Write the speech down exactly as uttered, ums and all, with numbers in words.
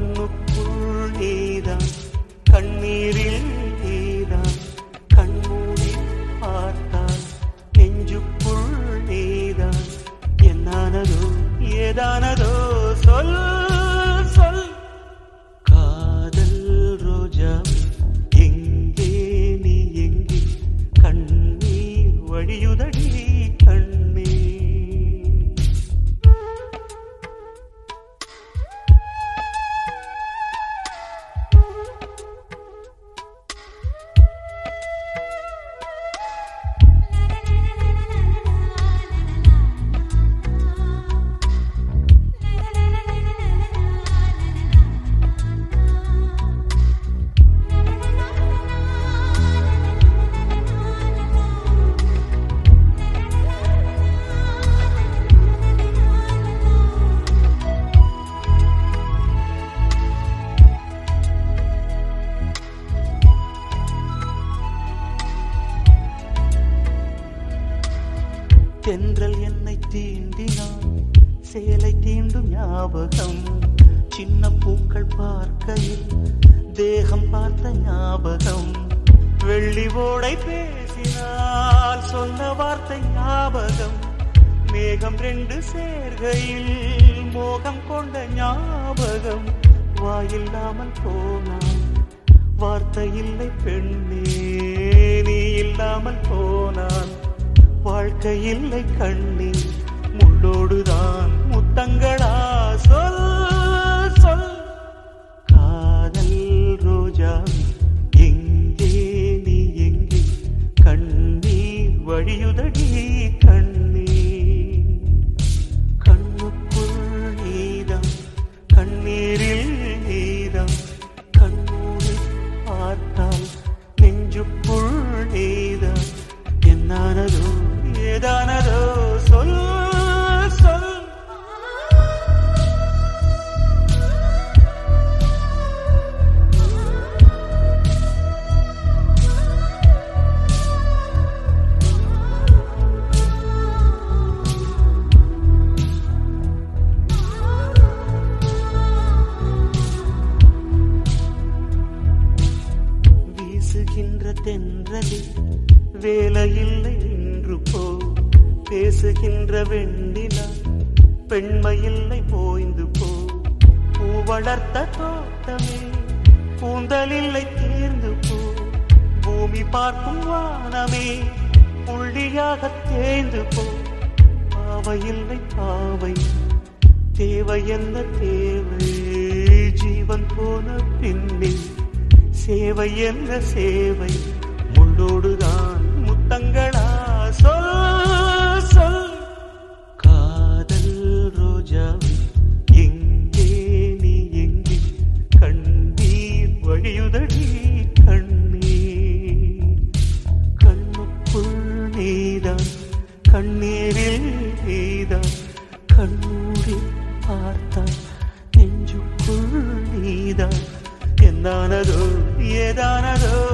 கண்ணுக்குள் நீதான் கண்ணீரில் நீதான் கண்மூடி பார்த்தால் நெஞ்சுக்குள் நீதான் என்னானதோ ஏதானதோ சொல் சொல் காதல் ரோஜா எங்கே நீ எங்கே கண்ணீர் வழியுதடி தென்றல் என்னை தீண்டினான் சேலை தீண்டும் ஞாபகம் சின்ன பூக்கள் பார்க்கையில் தேகம் பார்த்த ஞாபகம் வெள்ளி ஓடை பேசினால் சொன்ன வார்த்தை ஞாபகம் மேகம் ரெண்டு சேர்கையில் மோகம் கொண்ட ஞாபகம் வாயில்லாமல் போனான் வார்த்தை இல்லை பெண்ணே நீ இல்லாமல் போனான் வாழ்க்கை இல்லை கண்ணீர் முள்ளோடுதான் முத்தங்களா சொல் சொல் காதல் ரோஜா எங்கே நீ எங்கே கண்ணீர் வழியுதடி கண்ணீர் கண்ணுக்குள் நீதான் கண்ணீரில் நீதான் கண்ணூரி பார்த்தால் நெஞ்சுக்குள் நீதான் என்னானதோ ஏதானதோ சொல் சொல் வீசுகின்ற தென்றலில் வேலையில்லை நின்று போ பேசுகின்ற வெண்ணிலா பெண்மையில்லை போய்ந்து போ பூ வளர்த்த தோட்டமே கூந்தலில்லை தேர்ந்து போ பூமி பார்க்கும் வானமே புள்ளியாக தேய்ந்து போ பாவையில்லை பாவை தேவை என்ன தேவை ஜீவன் போன பின்னே சேவை என்ன சேவை முள்ளோடுதான் முத்தங்களா சொல் சொல் காதல் ரோஜா எங்கே நீ எங்கே கண்ணீர் வழியுதடி கண்ணீர் கண்ணுக்குள் நீதான் கண்ணீரில் நீதான் கண்ணூரி பார்த்தால் நெஞ்சுக்குள் நீதான் என்னானதோ ஏதானதோ